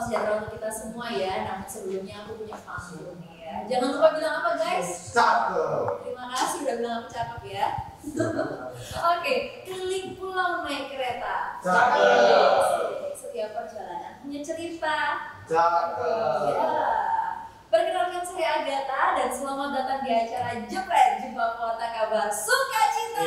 sejahtera untuk kita semua ya. Namun sebelumnya aku punya pantun nih ya. Jangan lupa bilang apa guys? Cakep. Terima kasih udah bilang aku cakep ya. Oke, keliling pulau naik kereta. Cakep. Setiap perjalanan punya cerita. Cakep. Ya. Perkenalkan saya Agatha dan selamat datang di acara Jepret Jumpa Kuota Kabar Sukacita.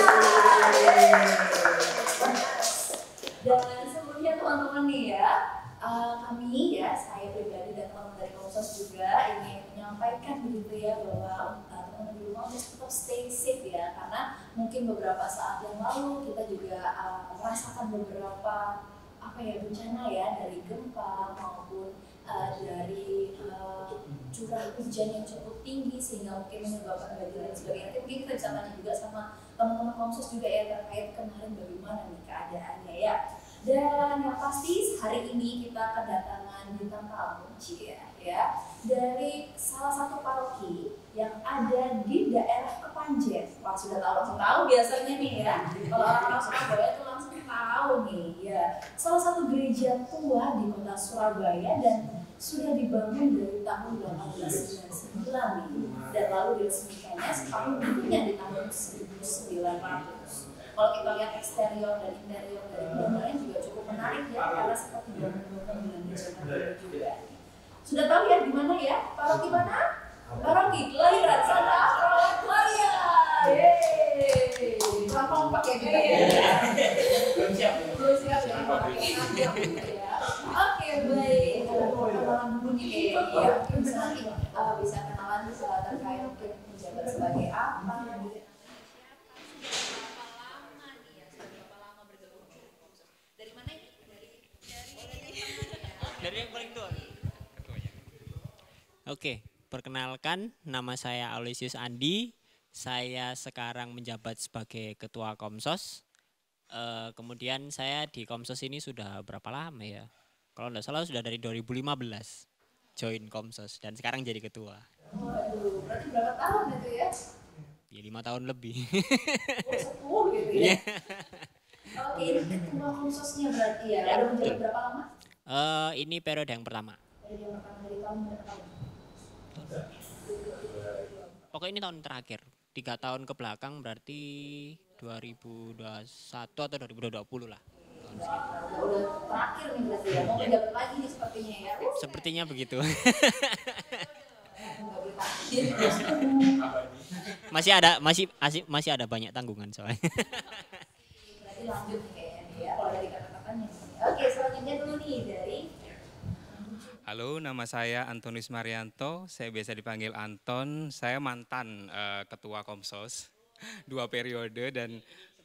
Dan sebelumnya teman-teman nih ya, kami ya, saya pribadi dan teman-teman dari Komsos juga ingin menyampaikan begitu ya bahwa teman-teman di rumah harus tetap stay safe ya, karena mungkin beberapa saat yang lalu kita juga merasakan beberapa bencana ya, dari gempa maupun dari curah hujan yang cukup tinggi sehingga mungkin menyebabkan banjir dan sebagainya. Nanti mungkin kita bisa tanya juga sama teman-teman Komsos juga ya terkait kemarin bagaimana nih keadaannya ya. Dan yang pasti hari ini kita kedatangan bintang tamu ya dari salah satu paroki yang ada di daerah Kepanjen. Wah, sudah langsung tahu biasanya nih ya. Kalau orang Surabaya itu langsung tahu nih ya. Salah satu gereja tua di kota Surabaya dan sudah dibangun dari tahun 1899 nih. Dan lalu diresmikannya setahun berikutnya di tahun 1900. Kalau kita lihat eksterior dan interior dari bangunannya juga cukup menarik ya, karena seperti bangunan di zaman dulu juga. Sudah tahu ya di mana ya? Paroki mana? Paroki Kelahiran Santa Maria. Yeay. Gampang pakai gitu ya. Belum siap ya. Oke, baik. Kenalan dulu nih ya. Mungkin nanti bisa kenalan terkait mungkin menjabat sebagai apa gitu. Dari yang paling tua. Oke, perkenalkan nama saya Aloysius Andi. Saya sekarang menjabat sebagai ketua Komsos. Kemudian saya di Komsos ini sudah berapa lama ya? Kalau tidak salah sudah dari 2015 join Komsos dan sekarang jadi ketua. Waduh, berarti berapa tahun itu ya? Ya 5 tahun lebih. 10 gitu ya? Oke, ini ketua Komsosnya berarti ya? Ada menjabat berapa lama? Ini periode yang pertama. Periode yang pertama dari tahun berapa? Oke, ini tahun terakhir. 3 tahun ke belakang berarti 2021 atau 2020 lah. Udah terakhir nih berarti ya? Mau menjabat lagi nih sepertinya ya? Sepertinya begitu. masih ada banyak tanggungan soalnya. Berarti lanjut nih kayaknya ya, kalau dari kata-katanya. Oke, selanjutnya dulu nih dari. Halo, nama saya Antonius Marianto, saya biasa dipanggil Anton, saya mantan ketua Komsos 2 periode dan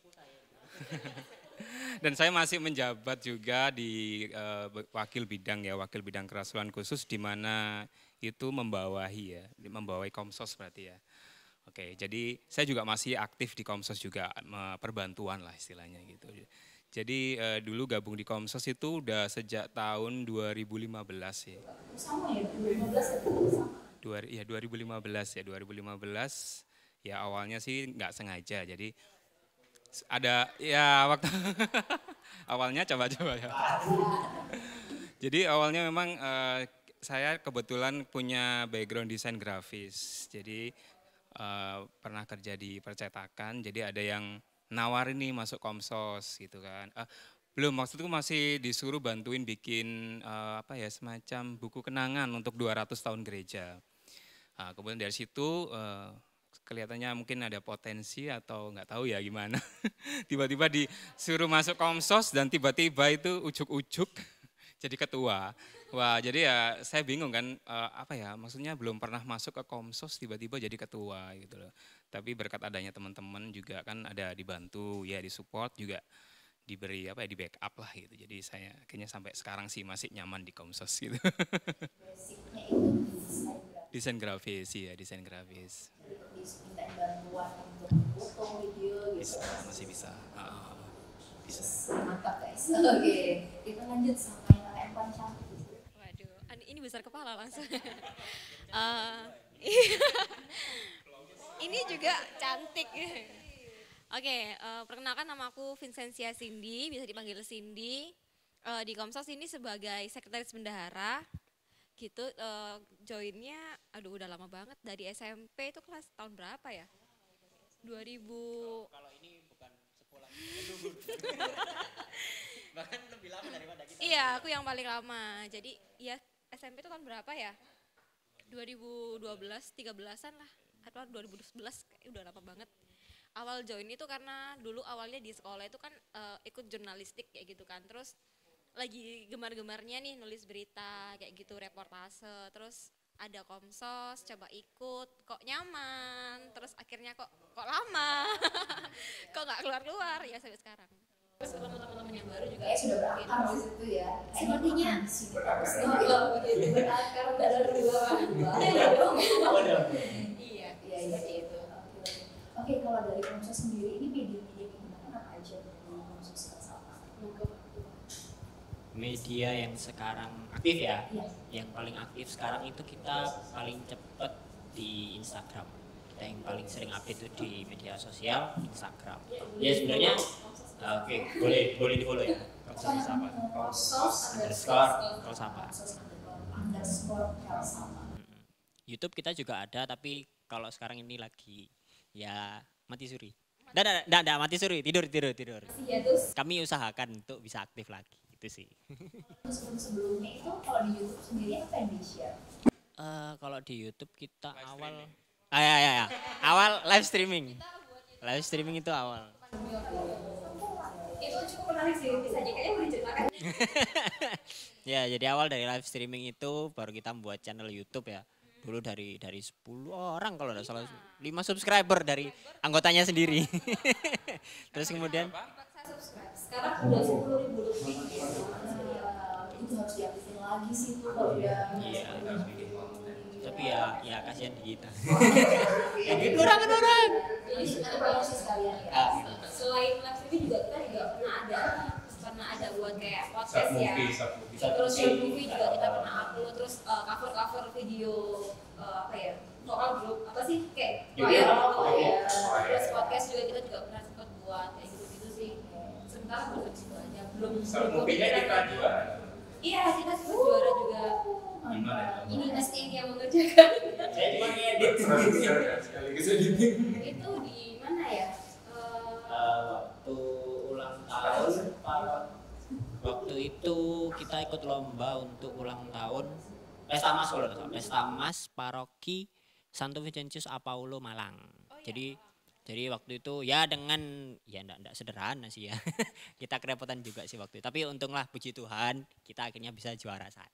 dan saya masih menjabat juga di wakil bidang kerasulan khusus di mana itu membawahi Komsos berarti ya. Oke, jadi saya juga masih aktif di Komsos juga, perbantuan lah istilahnya gitu. Jadi dulu gabung di Komsos itu udah sejak tahun 2015 ya. Sama ya, 2015 ya? 2015 ya awalnya sih nggak sengaja, jadi ada ya waktu awalnya coba-coba ya. Jadi awalnya memang saya kebetulan punya background desain grafis, jadi pernah kerja di percetakan, jadi ada yang nawarin nih masuk Komsos gitu kan. Belum, maksudku masih disuruh bantuin bikin semacam buku kenangan untuk 200 tahun gereja. Kemudian dari situ kelihatannya mungkin ada potensi atau nggak tahu ya gimana. Tiba-tiba disuruh masuk Komsos dan tiba-tiba itu ujuk-ujuk jadi ketua. Wah, jadi ya saya bingung kan, maksudnya belum pernah masuk ke Komsos tiba-tiba jadi ketua gitu loh. Tapi berkat adanya teman-teman juga kan ada dibantu ya, disupport juga, diberi di backup lah gitu. Jadi saya kayaknya sampai sekarang sih masih nyaman di Komsos gitu. Basicnya itu Desain grafis ya, desain grafis. Minta bantuan untuk foto, video gitu. Masih bisa. Bisa. Mantap guys. Oke, kita lanjut sama yang paling cantik. Waduh, ini besar kepala langsung. Ini juga cantik. Oke, perkenalkan nama aku Vincentia Cindy, bisa dipanggil Cindy. Di Komsos ini sebagai sekretaris bendahara gitu, joinnya aduh udah lama banget, dari SMP itu kelas tahun berapa ya? 2000. Kalau ini bukan sekolah bahkan lebih lama daripada kita. Iya, aku yang paling lama. Jadi ya SMP itu tahun berapa ya? 2012, 13-an lah. Atau 2011, kayak udah lama banget. Awal join itu karena dulu awalnya di sekolah itu kan ikut jurnalistik kayak gitu kan. Terus lagi gemar-gemarnya nih nulis berita kayak gitu, reportase. Terus ada Komsos, coba ikut, kok nyaman. Terus akhirnya kok lama. Kok nggak keluar-keluar ya sampai sekarang. Terus ketemu teman-teman yang baru juga Kayak sudah berakar di situ ya. Sepertinya. Begitu berakar dari dua. Iya dong. Iya, Iya seperti itu. Oke, kalau dari Komsos sendiri ini media-media yang digunakan apa aja dari Komsos sama? Media yang sekarang aktif ya, Iya. yang paling aktif sekarang itu kita paling cepet di Instagram. Kita yang paling sering update itu di media sosial Instagram. Ya sebenarnya oke, boleh di follow ya. Komsos apa? Komsos Kelsapa. underscore Kelsapa. YouTube kita juga ada, tapi kalau sekarang ini lagi ya mati suri. Nggak mati suri, tidur. Ya, terus Kami usahakan untuk bisa aktif lagi, itu sih. sebelumnya itu kalau di YouTube sendiri apa yang di-share? Kalau di YouTube kita awal live streaming. Live streaming itu awal. Itu cukup menarik sih, bisa kayaknya mau diceritakan. Ya, jadi awal dari live streaming itu baru kita membuat channel YouTube ya. Dulu dari 10 orang kalau tidak salah, 5 subscriber dari anggotanya sendiri. Terus kemudian Sekarang udah 10.000 lebih. Itu harus diaktifin lagi sih tuh kalau udah. iya. Tapi ya kasihan di kita. Jadi kurangan orang. Jadi sebenarnya promosi sekalian ya. Selain live streaming juga kita juga pernah ada buat kayak podcast ya. Terus short movie juga kita pernah upload, terus cover video apa ya, soal grup apa sih kayak Iya, ya. iya. Terus podcast juga kita juga pernah sempat buat kayak gitu sih. Sementara belum gitu aja, belum kepikiran. Iya, kita sempat juara juga. Ini pasti yang mengerjakan. Saya cuma ngedit. Itu di mana ya? Waktu ulang tahun, waktu itu kita ikut lomba untuk ulang tahun Pesta Mas kalau tidak salah. Pesta Mas Paroki Santo Vincentius Apaulo Malang. Jadi waktu itu ya dengan ya enggak sederhana sih ya. Kita kerepotan juga sih waktu itu. Tapi untunglah puji Tuhan kita akhirnya bisa juara 1.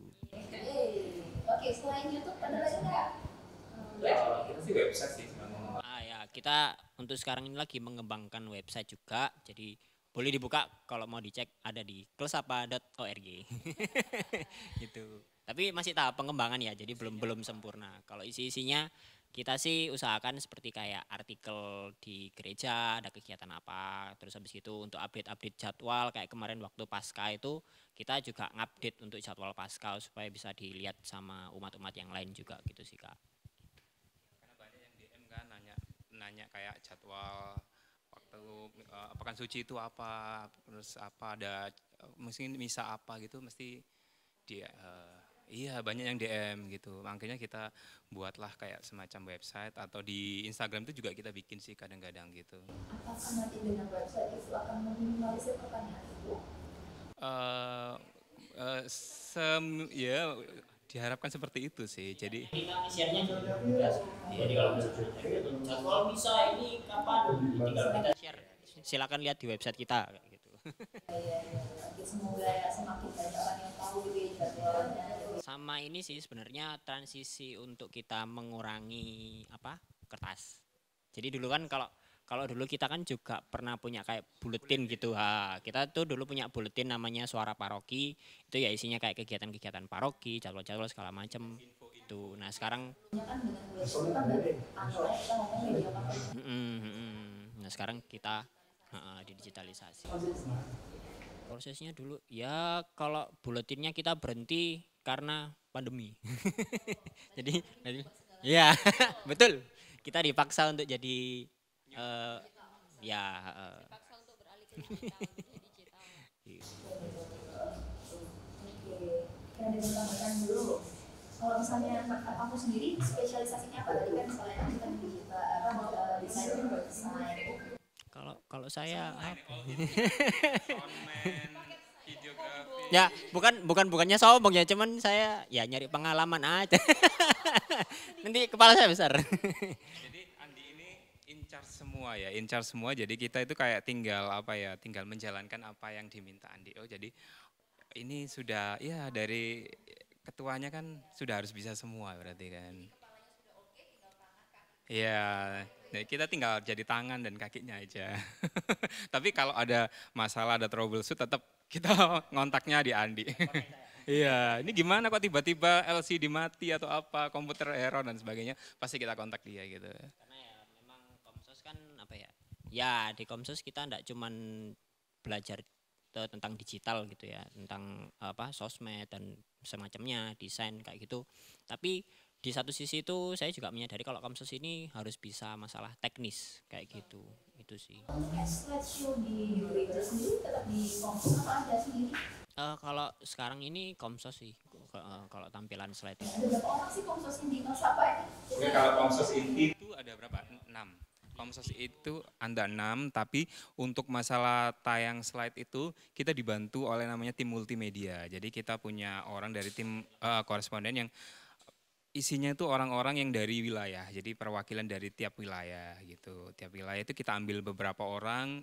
Oke, selain YouTube ada lagi nggak? Kita sih website sih. Ya kita untuk sekarang ini lagi mengembangkan website juga. Jadi boleh dibuka kalau mau dicek, ada di kelsapa.org. Gitu. Tapi masih tahap pengembangan ya, jadi belum sempurna. Kalau isi-isinya kita sih usahakan seperti kayak artikel di gereja ada kegiatan apa, terus habis itu untuk update jadwal kayak kemarin waktu Paskah itu kita juga ngupdate untuk jadwal Paskah supaya bisa dilihat sama umat-umat yang lain juga gitu sih Kak. Karena banyak yang DM kan nanya kayak jadwal waktu pekan suci itu apa, terus apa ada mungkin misa apa gitu, mesti dia iya banyak yang DM gitu. Makanya kita buatlah kayak semacam website atau di Instagram itu juga kita bikin sih kadang-kadang gitu. Apakah nanti dengan website itu akan meminimalisir pertanyaan itu? Ya diharapkan seperti itu sih. Jadi Kita share-nya juga bebas. Jadi kalau jadwal misa ini kapan, tinggal kita share. Silakan lihat di website kita kayak gitu. Semoga ya semakin banyak orang yang tahu gitu ya jadwalnya. Sama ini sih sebenarnya transisi untuk kita mengurangi kertas. Jadi dulu kan kalau dulu kita kan juga pernah punya kayak buletin gitu. Kita tuh dulu punya buletin namanya Suara Paroki. Itu ya isinya kayak kegiatan-kegiatan paroki, jadwal-jadwal segala macam. Itu. Nah, sekarang Kan dengan buletin itu kan dari anggaran kita ngomong media apa? nah sekarang kita didigitalisasi. Prosesnya dulu ya kalau buletinnya kita berhenti karena pandemi. Jadi ya betul. Kita dipaksa untuk jadi Dipaksa untuk beralih ke digital. Kira ada tambahkan dulu. Kalau misalnya kamu sendiri spesialisasinya apa? Tadi kan misalnya kita di desain. Kalau saya apa? Soundman, videografi. Ya, bukannya sombong ya, cuman saya ya nyari pengalaman aja. Nanti kepala saya besar. Jadi Andi ini in charge semua ya, in charge semua. Jadi kita itu kayak tinggal tinggal menjalankan apa yang diminta Andi. Oh jadi ini sudah ya dari ketuanya kan sudah harus bisa semua berarti kan. Iya, nah kita tinggal jadi tangan dan kakinya aja. Tapi kalau ada masalah, ada troubleshoot tetap kita ngontaknya di Andi. Iya, ini gimana kok tiba-tiba LCD mati atau apa, komputer error dan sebagainya, pasti kita kontak dia gitu. Karena ya memang Komsos kan apa ya? Ya di Komsos kita enggak cuman belajar tentang digital gitu ya, tentang apa sosmed dan semacamnya, desain kayak gitu. Tapi di satu sisi itu saya juga menyadari kalau Komsos ini harus bisa masalah teknis kayak gitu. Itu sih. Slideshow di Blender sendiri tetap di Komsos apa ada sendiri? Kalau sekarang ini Komsos sih, kalau tampilan slide itu. Ada berapa orang sih Komsos ini? Mas apa ini? Oke, kalau Komsos inti Itu ada berapa? 6. Komsos itu ada 6, tapi untuk masalah tayang slide itu kita dibantu oleh namanya tim multimedia. Jadi kita punya orang dari tim koresponden yang isinya itu orang-orang yang dari wilayah, jadi perwakilan dari tiap wilayah gitu. Tiap wilayah itu kita ambil beberapa orang,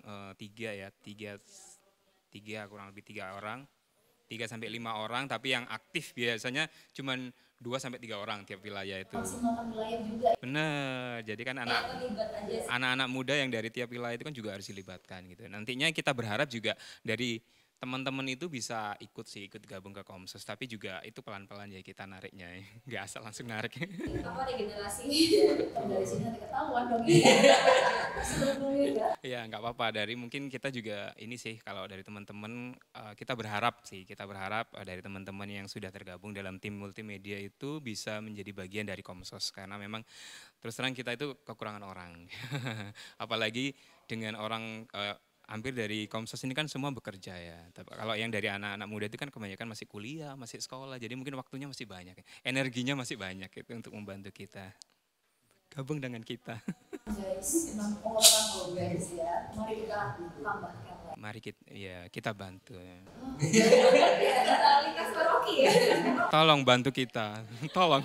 tiga kurang lebih 3 orang, 3 sampai 5 orang, tapi yang aktif biasanya cuman 2 sampai 3 orang tiap wilayah itu. Maksimalkan wilayah juga. Bener, jadi kan Terlibat aja sih. anak-anak muda yang dari tiap wilayah itu kan juga harus dilibatkan gitu. Nantinya kita berharap juga dari teman-teman itu bisa ikut gabung ke Komsos, tapi juga itu pelan-pelan ya kita nariknya, nggak asal langsung narik. Apa regenerasi dari sini nanti ketahuan dong ya. Sebelumnya ya. Ya nggak apa-apa, dari mungkin kita juga ini sih kalau dari teman-teman kita berharap dari teman-teman yang sudah tergabung dalam tim multimedia itu bisa menjadi bagian dari Komsos, karena memang terus terang kita itu kekurangan orang. Apalagi dengan orang hampir dari Komsos ini kan semua bekerja ya. Tapi kalau yang dari anak-anak muda itu kan kebanyakan masih kuliah, masih sekolah, jadi mungkin waktunya masih banyak, energinya masih banyak itu untuk membantu kita. Gabung dengan kita. Guys, 6 orang loh guys ya. Mari kita tambahkan lah. Mari kita bantu ya. Lintas Rocky ya. Tolong bantu kita, tolong.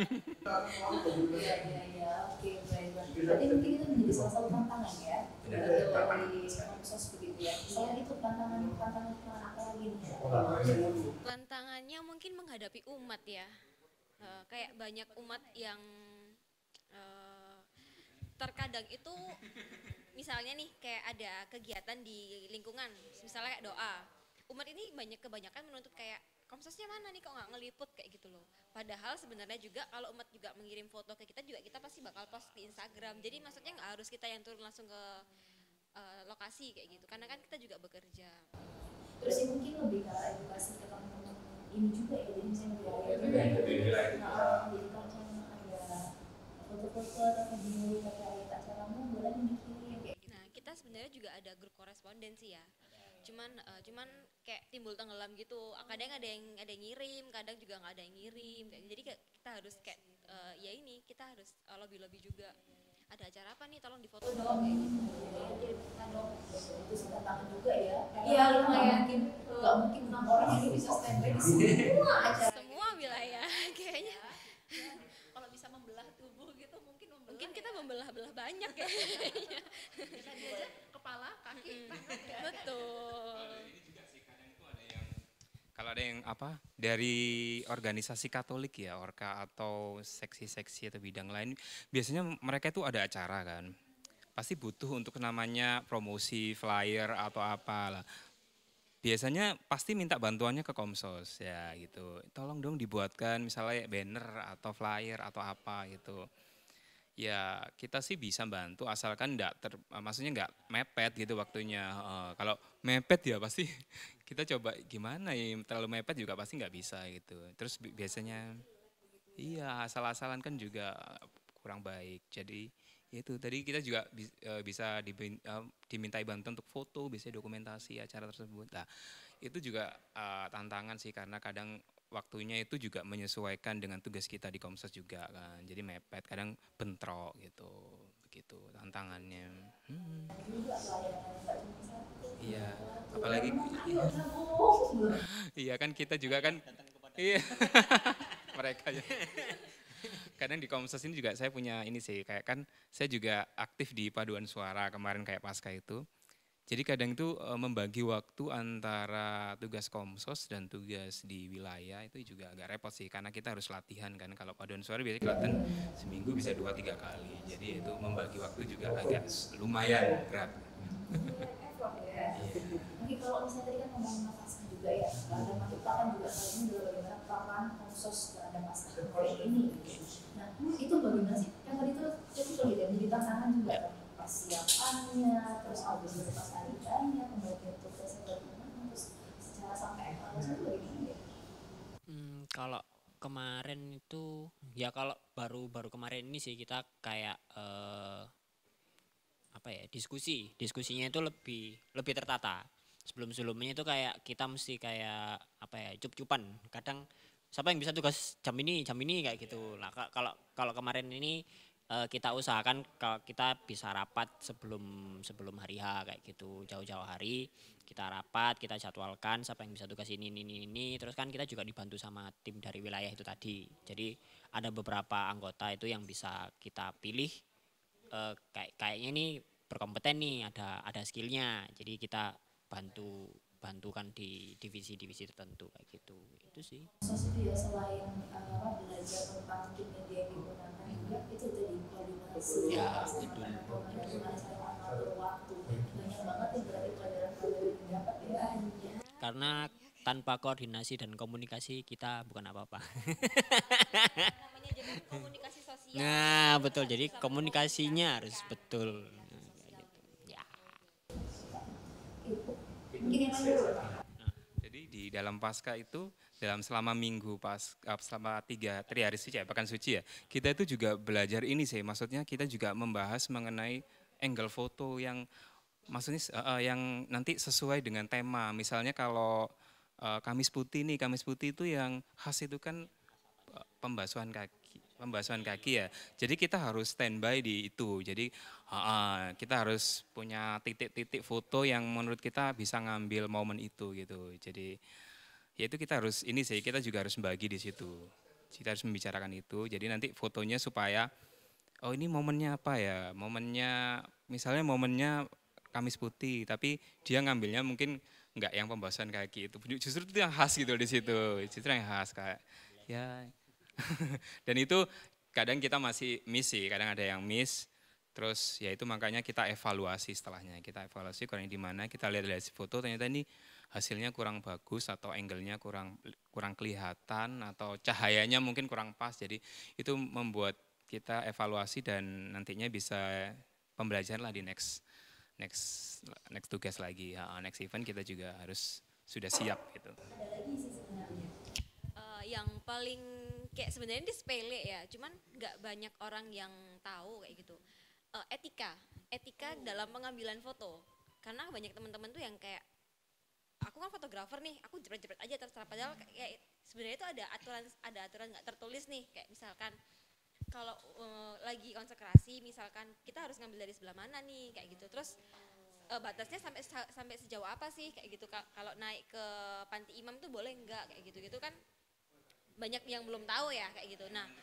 Ya, oke baik. Berarti mungkin itu menjadi salah satu tantangan ya. Dari Komsos begitu ya. Selain itu tantangan apa lagi nih? Tantangannya mungkin menghadapi umat ya. Kayak banyak umat yang terkadang itu misalnya nih kayak ada kegiatan di lingkungan, misalnya kayak doa. Umat ini kebanyakan menuntut kayak Komsosnya mana nih kok nggak ngeliput kayak gitu loh. Padahal sebenarnya juga kalau umat juga mengirim foto ke kita juga kita pasti bakal post di Instagram. Jadi maksudnya nggak harus kita yang turun langsung ke lokasi kayak gitu. Karena kan kita juga bekerja. Terus ya mungkin lebih ke edukasi ke teman-teman ini juga ya. Jadi misalnya Jadi jadi kalau misalnya ada foto-foto atau video terkait acaramu boleh dikirim kayak gitu. Nah kita sebenarnya juga ada grup korespondensi ya. Cuman kayak timbul tenggelam gitu. Kadang ada yang ngirim, kadang juga nggak ada yang ngirim. Jadi kita harus kayak kita harus lobby juga. Ada acara apa nih? Tolong difoto dong kayak gitu. Itu sih tantangan juga ya. Iya, lumayan. Nggak mungkin 6 orang ini bisa standby di semua acara. Semua wilayah kayaknya. Kalau bisa membelah tubuh gitu Mungkin kita membelah-belah banyak ya. tadi aja kepala, kaki, tangan ya. Betul. Kalau ada yang dari organisasi Katolik ya, Orka atau seksi-seksi atau bidang lain, biasanya mereka itu ada acara kan, pasti butuh untuk namanya promosi flyer atau apalah. Biasanya pasti minta bantuannya ke Komsos ya gitu. Tolong dong dibuatkan misalnya banner atau flyer atau apa gitu. Ya kita sih bisa bantu asalkan maksudnya nggak mepet gitu waktunya. Kalau mepet ya pasti kita coba gimana ya, terlalu mepet juga pasti nggak bisa gitu. Terus biasanya iya asal-asalan kan juga kurang baik. Jadi itu tadi kita juga bisa dimintai bantuan untuk foto, biasanya dokumentasi acara tersebut. Nah itu juga tantangan sih karena kadang waktunya itu juga menyesuaikan dengan tugas kita di Komsos juga kan. Jadi mepet, kadang bentrok gitu. Begitu tantangannya. Iya, apalagi iya kan kita juga kan iya. Mereka ya. Kadang di Komsos ini juga saya punya ini sih, kayak kan saya juga aktif di paduan suara kemarin kayak pasca itu. Jadi kadang itu membagi waktu antara tugas Komsos dan tugas di wilayah itu juga agak repot sih, karena kita harus latihan kan. Kalau paduan suara biasanya kelihatan seminggu bisa 2-3 kali, jadi itu membagi waktu juga agak lumayan berat. Mungkin kalau misalnya tadi kan ngomongin Pasca juga ya, dan kita kan juga kali ini adalah bagaimana peran Komsos terhadap Pasca kayak ini. Nah itu bagaimana sih? Yang tadi itu ya, jadi tantangan juga persiapannya, terus pas acaranya, pembagian tugasnya bagaimana, terus secara sampai evaluasi itu bagaimana ya? Kalau kemarin itu ya kalau baru kemarin ini sih kita kayak diskusinya itu lebih tertata. Sebelumnya itu kayak kita mesti kayak cup-cupan. Kadang siapa yang bisa tugas jam ini kayak gitu. Nah, kalau kemarin ini kita usahakan kalau kita bisa rapat sebelum hari H kayak gitu, jauh-jauh hari kita rapat, kita jadwalkan siapa yang bisa tugas ini. Terus kan kita juga dibantu sama tim dari wilayah itu tadi. Jadi ada beberapa anggota itu yang bisa kita pilih kayaknya ini berkompeten nih, ada skillnya. Jadi kita bantukan di divisi tertentu kayak gitu. Itu sih. Sosok ya selain belajar tentang tim media yang digunakan juga itu jadi koordinasi. Ya, itu. Bagaimana cara mengatur waktu. Banyak banget yang berarti pelajaran-pelajaran yang didapat ya. Karena tanpa koordinasi dan komunikasi kita bukan apa-apa. Namanya jadi komunikasi sosial. Nah, betul. Jadi komunikasinya harus betul. Ya. Mungkin yang lain dulu. Jadi di dalam pasca itu selama minggu selama 3 hari suci ya, pekan suci ya, kita itu juga belajar ini sih, maksudnya kita juga membahas mengenai angle foto yang maksudnya yang nanti sesuai dengan tema. Misalnya kalau Kamis Putih itu yang khas itu kan pembasuhan kaki ya. Jadi kita harus standby di itu. Jadi kita harus punya titik-titik foto yang menurut kita bisa ngambil momen itu gitu. Jadi ya itu kita harus kita juga harus membagi di situ. Kita harus membicarakan itu. Jadi nanti fotonya supaya ini momennya apa ya? Misalnya momennya Kamis Putih, tapi dia ngambilnya mungkin enggak yang pembasuhan kaki itu. Justru itu yang khas gitu di situ. Justru yang khas kayak ya. Dan itu kadang kita masih miss sih, kadang ada yang miss. Terus ya itu makanya kita evaluasi setelahnya. Kita evaluasi kurang di mana, kita lihat dari foto ternyata ini hasilnya kurang bagus atau angle-nya kurang kelihatan atau cahayanya mungkin kurang pas. Jadi itu membuat kita evaluasi dan nantinya bisa pembelajaran lah di next tugas lagi. Next event kita juga harus sudah siap gitu. Ada lagi sih sebenarnya. Yang paling kayak sebenarnya ini sepele ya, cuman nggak banyak orang yang tahu kayak gitu. Etika dalam pengambilan foto. Karena banyak teman-teman tuh yang kayak aku kan fotografer nih, aku jepret-jepret aja terserah, padahal kayak sebenarnya itu ada aturan nggak tertulis nih, kayak misalkan kalau lagi konsekrasi misalkan kita harus ngambil dari sebelah mana nih kayak gitu. Terus batasnya sampai sejauh apa sih kayak gitu. Kalau naik ke panti imam tuh boleh enggak kayak gitu kan banyak yang belum tahu ya kayak gitu. Nah,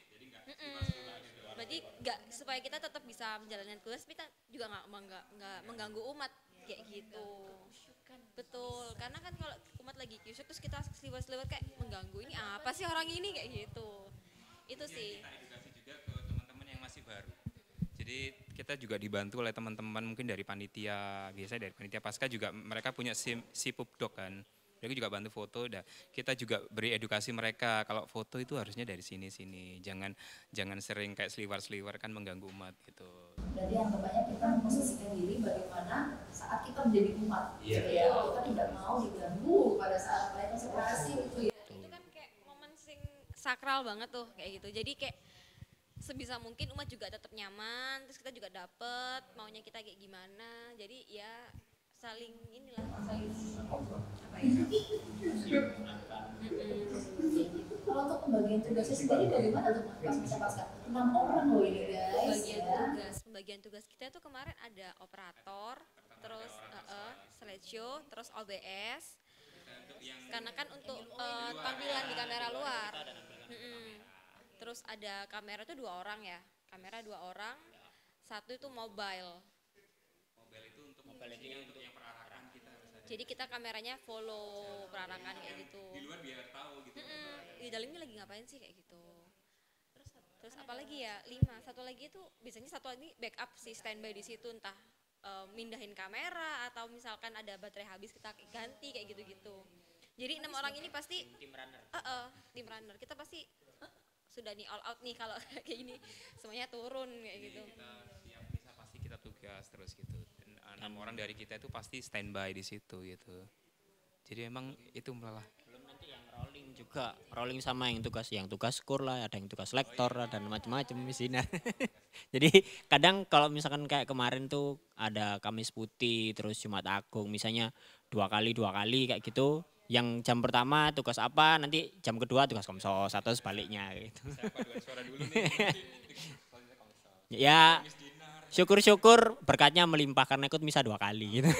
berarti nggak, supaya kita tetap bisa menjalankan tugas kita juga nggak mengganggu umat kayak gitu. Betul, karena kan kalau umat lagi kyusuk terus kita seliwat-seliwat kayak mengganggu, ini apa sih orang ini kayak gitu. Itu sih. Kita edukasi juga ke teman-teman yang masih baru. Jadi kita juga dibantu oleh teman-teman mungkin dari panitia, biasanya dari panitia pasca juga mereka punya Sipupdok kan. Mereka juga bantu foto, dan kita juga beri edukasi mereka kalau foto itu harusnya dari sini, jangan sering kayak seliwar kan mengganggu umat gitu. Berarti yang banyak kita memposisikan diri bagaimana saat kita menjadi umat, gitu ya. Kita tidak mau diganggu pada saat mereka konsentrasi gitu ya. Itu kan kayak momen sakral banget tuh kayak gitu. Jadi kayak sebisa mungkin umat juga tetap nyaman, terus kita juga dapet maunya kita kayak gimana. Jadi ya saling inilah, saling apa ya? Kalau untuk pembagian tugasnya sendiri bagaimana tuh pas masa pasca? 6 orang loh ini guys. Pembagian tugas kita tuh kemarin ada operator, terus slideshow, terus OBS. Karena kan untuk tampilan di kamera luar. Terus ada kamera tuh 2 orang ya. Kamera 2 orang, satu itu mobile. Mobile itu untuk yang perarakan kita misalnya. Jadi kita kameranya follow perarakan kayak gitu. Di luar biar tahu gitu. Di dalamnya lagi ngapain sih kayak gitu. Terus apa lagi ya? 5. Satu lagi itu biasanya satu lagi backup si standby di situ, entah mindahin kamera atau misalkan ada baterai habis kita ganti kayak gitu-gitu. Jadi 6 orang ini pasti Tim runner. tim runner. Kita pasti sudah nih all out nih kalau kayak gini. Semuanya turun kayak gitu. Kita siap bisa pasti kita tugas terus gitu. Dan 6 orang dari kita itu pasti standby di situ gitu. Jadi emang itu malah Belum nanti yang rolling juga, rolling sama yang tugas kur lah, ada yang tugas lektor dan macam-macam di sini. Jadi kadang kalau misalkan kayak kemarin tuh ada Kamis Putih, terus Jumat Agung, misalnya 2 kali kayak gitu. Yang jam pertama tugas apa, nanti jam kedua tugas komsos atau sebaliknya gitu. suara dulu nih. Ya syukur-syukur berkatnya melimpah karena ikut misa 2 kali gitu.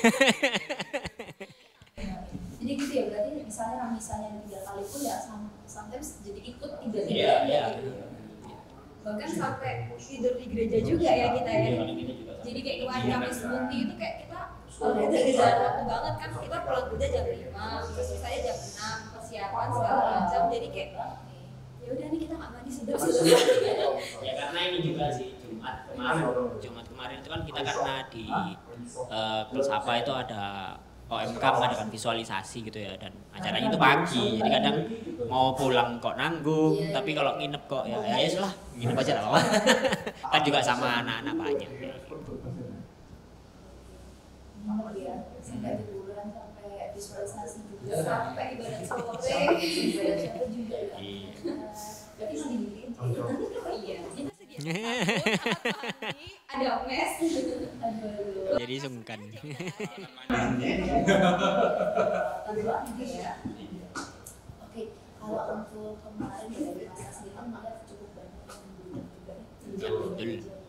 Jadi gitu ya, berarti misalnya misalnya 3 kali pun ya sometimes jadi ikut 3 Iya, iya. Bahkan sampai tidur di gereja juga ya kita ya. Jadi kayak kemarin Kamis Putih itu kayak kita kejar waktu banget kan, kita pulang kerja jam 5, terus misalnya jam 6 persiapan segala macam. Jadi kayak ya udah nih kita nggak mandi sudah. Ya karena ini juga sih Jumat kemarin itu kan kita karena di Kulsapa itu ada OMK mengadakan visualisasi gitu ya, dan acaranya itu pagi, jadi kadang mau pulang kok nanggung, tapi kalau nginep kok ya lah nginep aja lah. Kan juga sama anak-anak banyak. Sampai liburan, sampai visualisasi juga, sampai ibadah sore, ibadah sore juga ya. Berarti sendiri. Iya. Ada mes. Jadi sungkan. Oke, kalau untuk kemarin ya dari masa sendiri kan melihat cukup banyak yang juga. Ya, betul.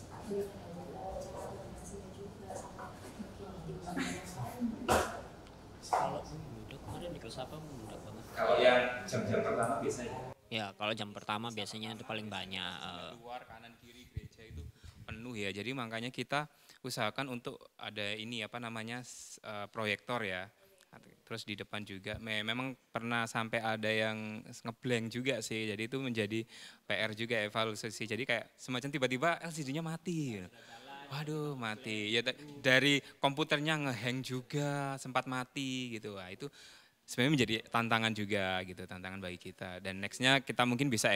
Kalau mendadak kemarin di Kulsapa mendadak banget. Kalau yang jam-jam pertama biasanya Ya kalau jam pertama biasanya itu paling banyak. luar kanan kiri gereja itu penuh ya. Jadi makanya kita usahakan untuk ada ini apa namanya proyektor ya. Terus di depan juga memang pernah sampai ada yang ngeblank juga sih. Jadi itu menjadi PR juga evaluasi. Jadi kayak semacam tiba-tiba LCD-nya mati. Waduh mati. Ya dari komputernya ngehang juga, sempat mati gitu. Wah, itu sebenarnya menjadi tantangan juga gitu, tantangan bagi kita. Dan nextnya kita mungkin bisa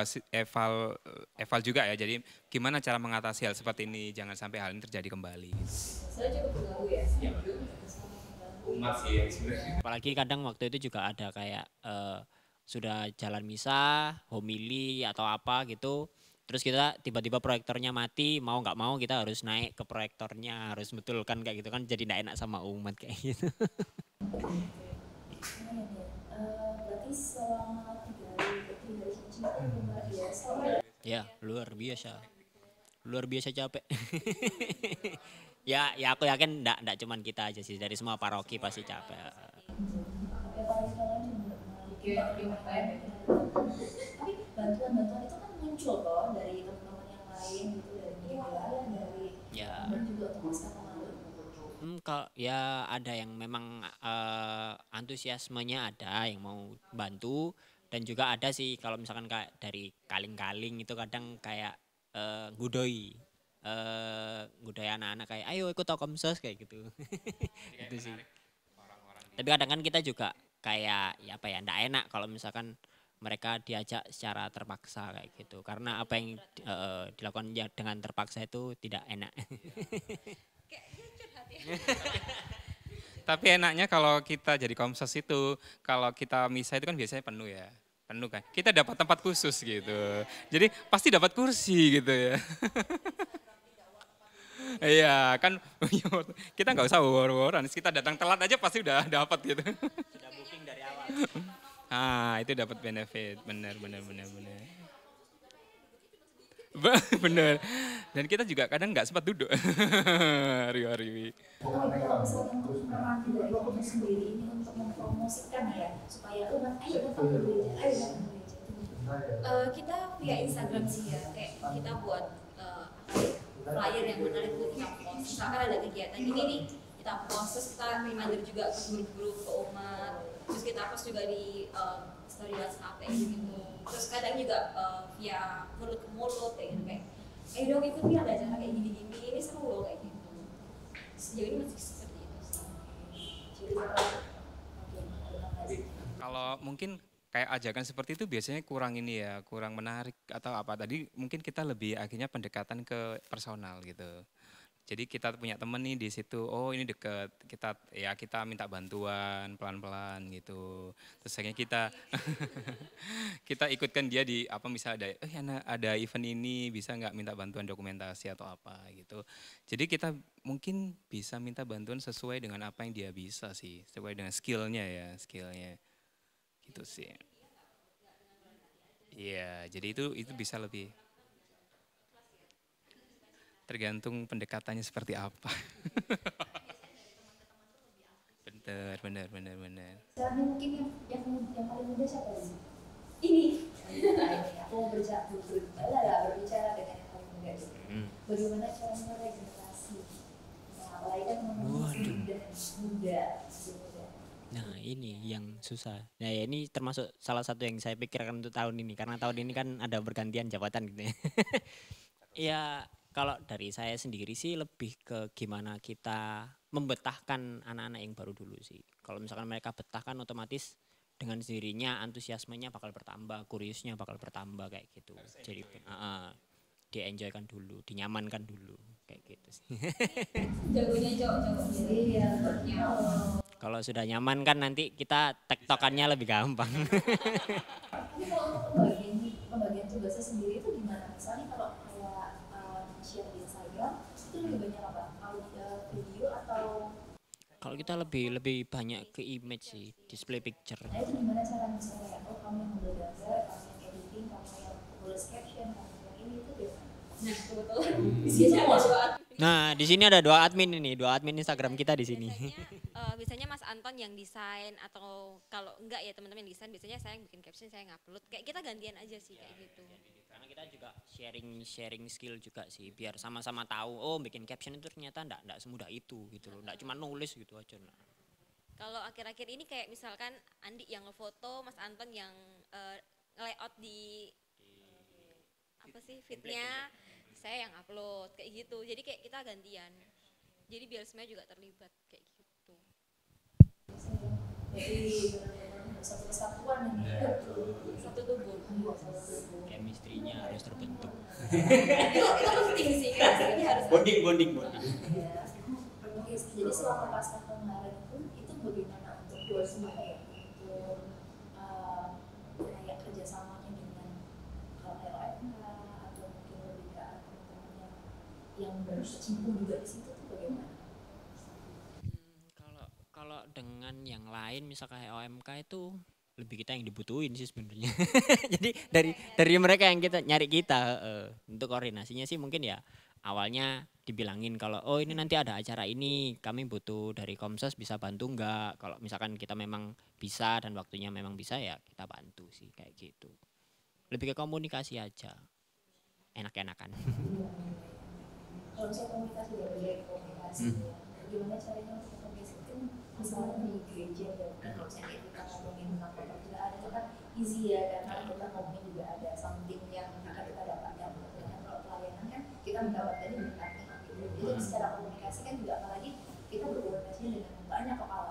eval juga ya. Jadi gimana cara mengatasi hal seperti ini, jangan sampai hal ini terjadi kembali. Saya cukup mengganggu ya. umat sih yang sebenarnya. Apalagi kadang waktu itu juga ada kayak sudah jalan misa, homili atau apa gitu. Terus kita tiba-tiba proyektornya mati, mau nggak mau kita harus naik ke proyektornya, harus betulkan kayak gitu kan, jadi nggak enak sama umat kayak gitu. Berarti selama 3 hari cinta luar biasa. Ya luar biasa, luar biasa capek. Ya aku yakin nggak cuman kita aja sih, dari semua paroki pasti capek. Tapi bantuan-bantuan itu kan muncul toh dari teman-teman yang lain gitu, dari media, dari dan juga otomatis Kalau ya ada yang memang antusiasmenya ada yang mau bantu, dan juga ada sih kalau misalkan kayak dari kaling-kaling itu kadang kayak gudoi anak-anak kayak ayo ikut Komsos kayak gitu. Itu sih. Tapi kadang kan kita juga kayak ya apa ya, ndak enak kalau misalkan mereka diajak secara terpaksa kayak gitu, karena apa yang dilakukan ya dengan terpaksa itu tidak enak. Tapi enaknya kalau kita jadi Komsos itu, kalau kita misa itu kan biasanya penuh ya. Penuh kan. Kita dapat tempat khusus gitu. Jadi pasti dapat kursi gitu ya. Iya kan kita nggak usah war-waran, kita datang telat aja pasti udah dapat gitu. Sudah booking dari awal. Ah itu dapat benefit, benar. Bener. Dan kita juga kadang nggak sempat duduk. Riwi. Oh, kalau misalnya peran dari kamu sendiri ini untuk mempromosikan ya, supaya ayo datang ke gereja, ayo datang ke gereja. Kita via Instagram sih ya, kayak kita buat flyer yang menarik untuk kita post. Misalkan ada kegiatan ini nih, kita post, terus kita reminder juga ke grup-grup, ke umat, terus kita post juga di story WhatsApp kayak gitu. Terus kadang juga via mulut ke mulut kayak gitu, kayak dong ikut nih ada acara kayak gini-gini, ini seru loh kayak gitu. Sejauh ini masih seperti itu sih. Kalau mungkin kayak ajakan seperti itu biasanya kurang ini ya, kurang menarik atau apa. Tadi mungkin kita lebih akhirnya pendekatan ke personal gitu. Jadi kita punya temen nih di situ, oh ini deket, kita minta bantuan pelan-pelan gitu. Terus akhirnya kita ikutkan dia di apa misalnya ada event ini bisa nggak minta bantuan dokumentasi atau apa gitu. Jadi kita mungkin bisa minta bantuan sesuai dengan apa yang dia bisa sih, sesuai dengan skillnya gitu sih. Iya, jadi itu bisa lebih tergantung pendekatannya seperti apa. bener. Sekarang mungkin yang paling muda siapa sih? Ini. Aku berbicara dengan yang paling muda. Bagaimana cara menilai generasi? Nah, apalagi kan muda. Nah ini yang susah. Nah ya ini termasuk salah satu yang saya pikirkan untuk tahun ini. Karena tahun ini kan ada bergantian jabatan gitu ya. Ya kalau dari saya sendiri sih lebih ke gimana kita membetahkan anak-anak yang baru dulu sih. Kalau misalkan mereka betah kan otomatis dengan sendirinya antusiasmenya bakal bertambah, kuriusnya bakal bertambah kayak gitu. Jadi di-enjoykan dulu, dinyamankan dulu kayak gitu sih. Jagonya cowok-cowok jadi ya. Kalau sudah nyaman kan nanti kita tektokannya lebih gampang. Tapi kalau untuk pembagian tugasnya sendiri itu gimana? Misalnya kalau kayak share di Instagram itu lebih banyak apa? Audio, video atau? Kalau kita lebih banyak ke image sih, display picture. Nah itu gimana cara misalnya ya? Oh kamu yang model gambar, kamu yang editing, kamu yang tulis caption, kamu yang ini itu gimana? Nah kebetulan di sini ada dua. Nah di sini ada dua admin Instagram kita di sini. Biasanya Mas Anton yang desain atau kalau enggak ya teman-teman yang desain, biasanya saya yang bikin caption, saya ngupload. Kayak kita gantian aja sih kayak gitu. Karena kita juga sharing skill juga sih, biar sama-sama tahu. Oh bikin caption itu ternyata enggak semudah itu gitu loh, enggak cuma nulis gitu aja. Nah. Kalau akhir-akhir ini kayak misalkan Andi yang ngefoto, Mas Anton yang layout di apa sih fitnya, saya yang upload kayak gitu. Jadi kayak kita gantian. Jadi biar semuanya juga terlibat kayak gitu. Jadi benar-benar satu kesatuan ini. Satu tubuh. Chemistry-nya harus terbentuk. Itu penting sih, chemistry-nya harus Bonding. Ya. Oke, jadi selama pasca kemarin itu bagaimana untuk dua semua ya? Untuk kayak kerjasamanya dengan LLM atau mungkin lebih ke teman-teman yang berkecimpung juga di situ tuh bagaimana? Kalau dengan yang lain misalkan OMK itu lebih kita yang dibutuhin sih sebenarnya. Jadi dari mereka yang kita nyari kita untuk koordinasinya sih mungkin ya awalnya dibilangin kalau oh ini nanti ada acara ini kami butuh dari Komsos bisa bantu enggak, kalau misalkan kita memang bisa dan waktunya memang bisa ya kita bantu sih kayak gitu. Lebih ke komunikasi aja, enak-enakan. Kalau saya komunikasi dari komunikasi, gimana caranya untuk komunikasikan misalnya di gereja ya, kalau misalnya kita ngomongin tentang pekerjaan itu kan easy ya, karena kita ngomongin juga ada something yang akan kita dapatkan. Kalau pelayanan kan kita mendapatkannya berkati. Jadi secara komunikasi kan juga apalagi kita berkomunikasi dengan banyak kepala.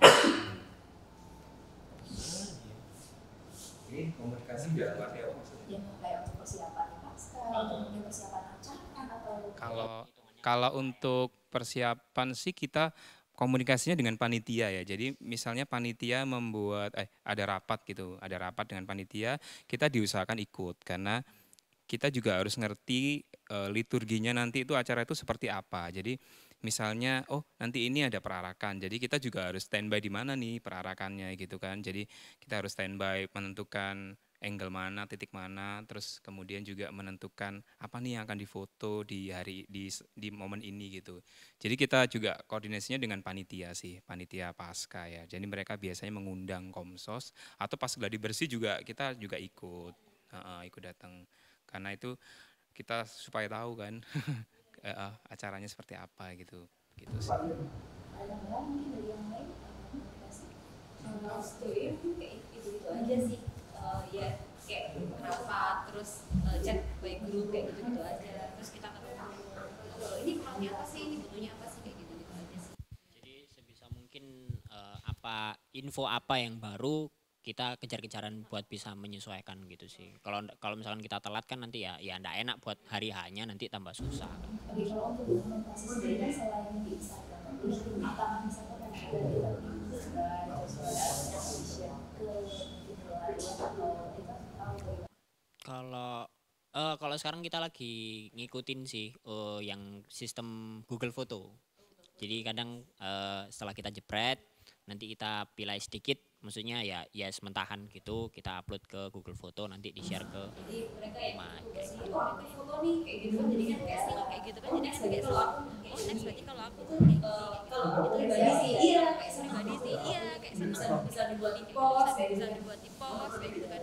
Ini komunikasi biar apa ya maksudnya? Yang kayak untuk persiapan pasca, atau mungkin persiapan acara atau Kalau untuk persiapan sih kita komunikasinya dengan panitia ya. Jadi misalnya panitia membuat ada rapat gitu, ada rapat dengan panitia, kita diusahakan ikut karena kita juga harus ngerti liturginya nanti itu acara itu seperti apa. Jadi misalnya oh nanti ini ada perarakan, jadi kita juga harus standby di mana nih perarakannya gitu kan. Jadi kita harus standby menentukan angle mana, titik mana, terus kemudian juga menentukan apa nih yang akan difoto di hari di momen ini gitu. Jadi kita juga koordinasinya dengan panitia sih, panitia pasca ya. Jadi mereka biasanya mengundang komsos atau pas gladi bersih juga kita juga ikut, ikut datang. Karena itu kita supaya tahu kan acaranya seperti apa gitu, gitu sih. Ada nggak mungkin dari yang lain komunikasi? Kayak itu aja sih. Ya kayak rapat, terus chat by group kayak gitu aja. Terus kita ketemu. Ini kurangnya apa sih? Ini butuhnya apa sih? Kayak gitu aja sih. Jadi sebisa mungkin apa info apa yang baru kita kejar-kejaran buat bisa menyesuaikan gitu sih. Kalau misalkan kita telat kan nanti ya enggak enak buat hari hanya nanti tambah susah kan. Oke, kalau untuk dokumentasi sendiri kan selain di Instagram, apakah misalkan ada di Instagram atau ada share ke luar atau kita tahu? Kalau sekarang kita lagi ngikutin sih yang sistem Google Foto. Jadi kadang setelah kita jepret nanti kita pilih sedikit, maksudnya ya sementahan gitu kita upload ke Google Foto, nanti di share ke Jadi mereka yang rumah. itu foto nih kayak gitu kan, jadi kan kayak Kayak gitu kan jadi kan kayak slot. Oh next berarti kalau aku tuh kalau aku pribadi sih iya kayak pribadi sih iya kayak bisa dibuat di post kayak gitu bisa kan. dibuat di post kayak gitu kan.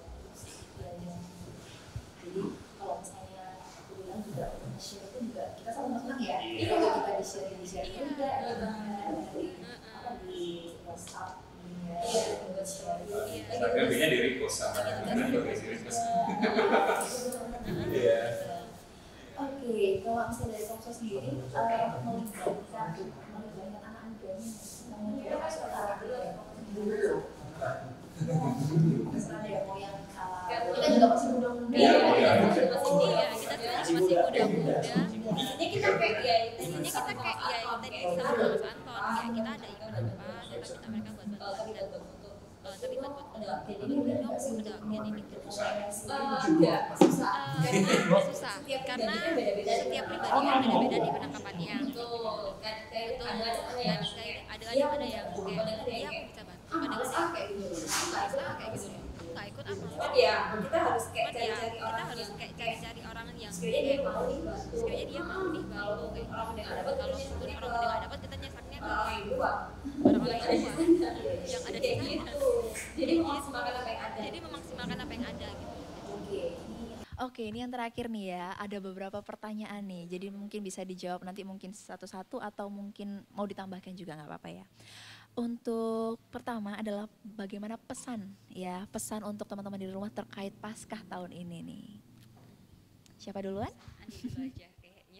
Jadi kalau misalnya aku bilang juga share itu juga kita sama senang ya. Kalau kita di share juga dari apa di WhatsApp buat share. Instagramnya di repost sama dengan di repost. Iya. Oke, kalau misalnya dari Komsos sendiri melibatkan anak muda yang masuk ke arah misalnya demo yang kita juga masih muda-muda Iya kita sekarang masih muda-muda. ini kita kayak ya Ini kita kayak ya yang tadi sama Mas Anton ya kita ada event apa kita minta mereka buat bantuan dan terlibat buat jadi ini udah nggak sih ada ini enggak susah susah karena setiap pribadi kan beda-beda di penangkapannya betul kan kayak betul ada dan kayak ada yang kayak iya aku bisa bantu kadang ada kayak gitu kayak gitu nggak ikut apa kan ya kita harus kayak cuman ya cari-cari kita orang harus kayak cari-cari orang yang sekiranya dia mau nih bantu sekiranya dia mau nih bantu kayak orang udah nggak dapat kalau terus pun orang udah nggak dapat kita nyasarnya ke orang yang dua orang-orang yang luar yang ada di sana jadi memaksimalkan apa yang ada jadi memaksimalkan apa yang ada gitu. Oke, ini yang terakhir nih ya, ada beberapa pertanyaan nih, jadi mungkin bisa dijawab nanti mungkin satu-satu atau mungkin mau ditambahkan juga nggak apa-apa ya. Untuk pertama adalah bagaimana pesan untuk teman-teman di rumah terkait Paskah tahun ini nih. Siapa duluan? Andi dulu aja kayaknya.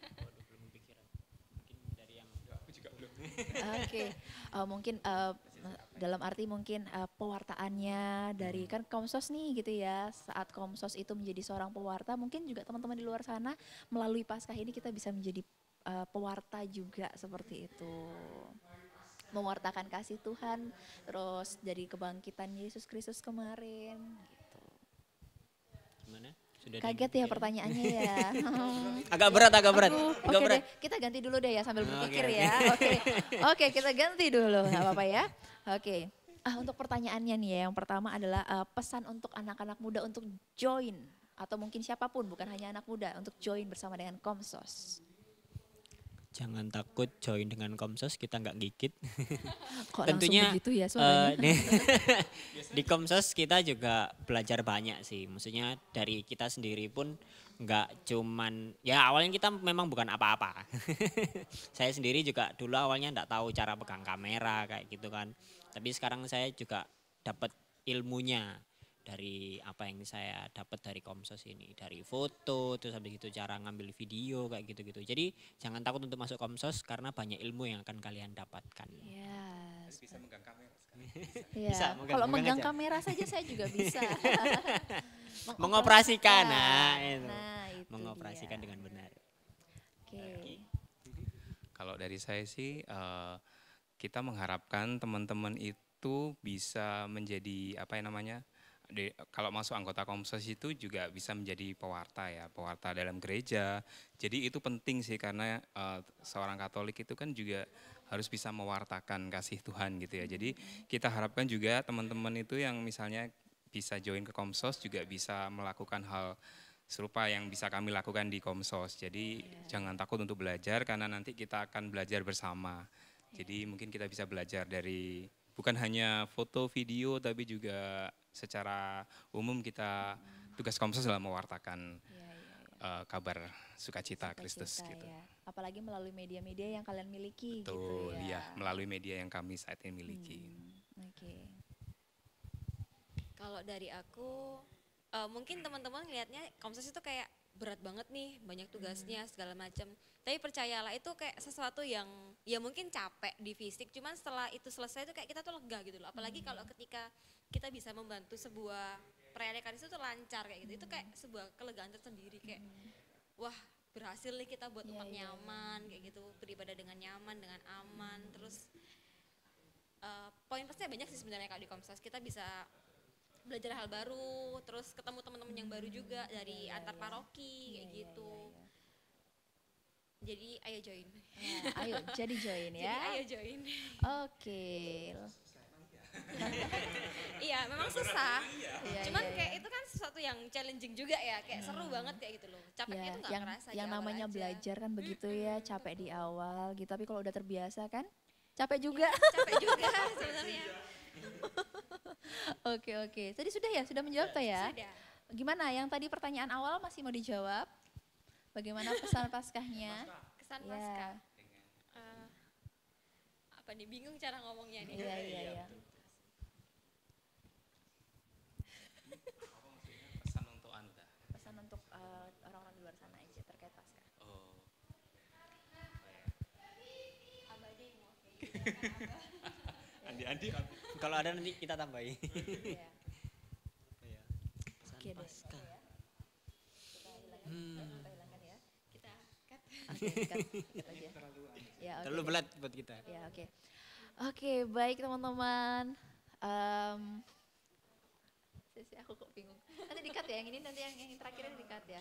Oke, mungkin dalam arti mungkin pewartaannya dari kan Komsos nih gitu ya, saat Komsos itu menjadi seorang pewarta, mungkin juga teman-teman di luar sana melalui Paskah ini kita bisa menjadi pewarta juga seperti itu, mewartakan kasih Tuhan, terus dari kebangkitan Yesus Kristus kemarin gitu. Gimana? Sudah Kaget ya pertanyaannya ya. agak berat. Oke deh, kita ganti dulu deh ya sambil berpikir ya. Oke, kita ganti dulu, nggak apa-apa ya. Oke, untuk pertanyaannya nih ya, yang pertama adalah pesan untuk anak-anak muda untuk join atau mungkin siapapun, bukan hanya anak muda, untuk join bersama dengan Komsos. Jangan takut join dengan Komsos, kita nggak gigit. Kok Tentunya langsung begitu ya suaranya? Di Komsos kita juga belajar banyak sih. Maksudnya dari kita sendiri pun nggak cuman, ya awalnya kita memang bukan apa-apa. Saya sendiri juga dulu awalnya nggak tahu cara pegang kamera kayak gitu kan. Tapi sekarang saya juga dapat ilmunya dari apa yang saya dapat dari Komsos ini, dari foto, terus habis itu cara ngambil video kayak gitu-gitu. Jadi jangan takut untuk masuk Komsos karena banyak ilmu yang akan kalian dapatkan. Yes. Bisa megang kamera sekarang. Ya, Bisa, kalau megang megang aja. kamera saja saya juga bisa. Mengoperasikan, itu. itu Mengoperasikan dia. dengan benar. Oke. Kalau dari saya sih kita mengharapkan teman-teman itu bisa menjadi apa yang namanya Kalau masuk anggota Komsos itu juga bisa menjadi pewarta ya, pewarta dalam gereja. Jadi itu penting sih karena seorang Katolik itu kan juga harus bisa mewartakan kasih Tuhan gitu ya. Jadi kita harapkan juga teman-teman itu yang misalnya bisa join ke Komsos juga bisa melakukan hal serupa yang bisa kami lakukan di Komsos. Jadi jangan takut untuk belajar karena nanti kita akan belajar bersama. Jadi mungkin kita bisa belajar dari bukan hanya foto, video, tapi juga secara umum kita tugas Komsos adalah mewartakan kabar sukacita Kristus gitu. Ya. Apalagi melalui media-media yang kalian miliki Betul, gitu ya. iya, melalui media yang kami saat ini miliki. Oke. Kalau dari aku, mungkin teman-teman lihatnya Komsos itu kayak berat banget nih, banyak tugasnya segala macam. Tapi percayalah itu kayak sesuatu yang ya mungkin capek di fisik, cuman setelah itu selesai itu kayak kita tuh lega gitu loh. Apalagi kalau ketika kita bisa membantu sebuah perayaan Ekaris itu lancar kayak gitu, itu kayak sebuah kelegaan tersendiri kayak wah berhasil nih kita buat tempat nyaman kayak gitu, beribadah dengan nyaman, dengan aman. Terus poin plusnya banyak sih sebenarnya kalau di Komsos, kita bisa belajar hal baru, terus ketemu teman-teman yang baru juga dari antar paroki kayak gitu. Jadi ayo join. Ayo jadi join ya. Jadi ayo join. Oke. Iya, memang susah. Cuman Iya. kayak itu kan sesuatu yang challenging juga ya, kayak seru banget kayak gitu loh. Capeknya itu nggak yang kerasa di yang awal namanya aja. belajar kan begitu ya, capek di awal gitu. Tapi kalau udah terbiasa kan capek juga. Capek juga sebenarnya. Oke. Tadi sudah ya, sudah menjawab tuh ya. Sudah. Gimana yang tadi pertanyaan awal masih mau dijawab? Bagaimana pesan Paskahnya? Kesan Ya. Paskah. Apa nih, bingung cara ngomongnya nih. Iya. Pesan untuk Anda. Pesan untuk orang-orang di luar sana aja terkait Paskah. Andi, kalau ada nanti kita tambahin. Iya. Iya. Oke deh. Paskah. Kita hilangkan ya. Kita cut. Oke, cut aja. Ya, oke Terlalu deh. berat buat kita. Ya, oke. Oke, baik teman-teman. Aku kok bingung. Nanti di-cut ya, yang ini nanti yang terakhir di-cut ya.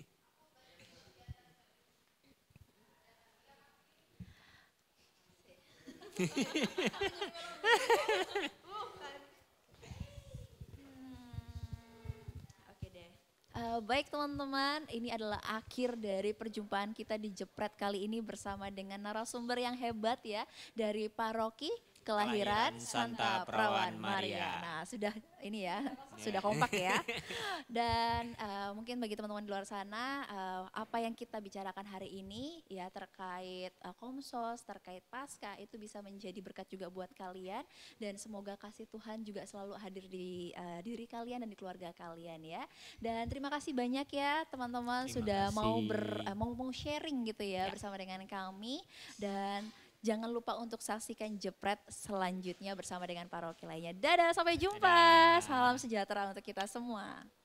Oke deh. Baik teman-teman, ini adalah akhir dari perjumpaan kita di Jepret kali ini bersama dengan narasumber yang hebat ya dari Paroki Kelahiran Santa Perawan Maria. Nah, sudah ini ya, sudah kompak ya. Dan mungkin bagi teman-teman di luar sana, apa yang kita bicarakan hari ini ya terkait Komsos, terkait Paskah itu bisa menjadi berkat juga buat kalian dan semoga kasih Tuhan juga selalu hadir di diri kalian dan di keluarga kalian ya. Dan terima kasih banyak ya teman-teman sudah mau mau sharing gitu ya bersama dengan kami dan jangan lupa untuk saksikan Jepret selanjutnya bersama dengan paroki lainnya. Dadah, sampai jumpa. Salam sejahtera untuk kita semua.